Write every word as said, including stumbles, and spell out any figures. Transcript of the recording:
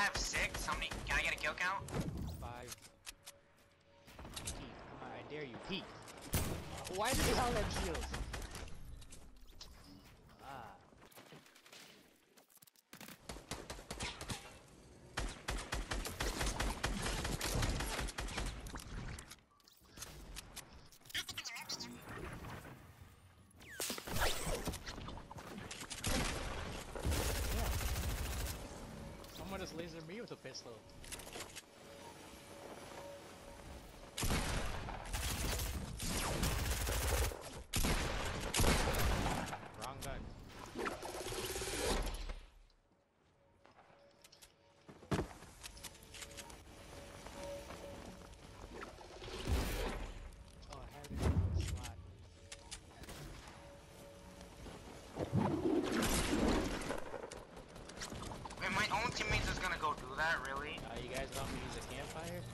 have six. How many? Can I get a kill count? Five. Pete, come on, I dare you, Pete. Why do they all have shields? Ah. Someone just lasered me with a pistol. Wrong gun. Oh, I had it in the slot. Wait, my own teammates is gonna go do that, really? Uh, you guys want me to use a campfire?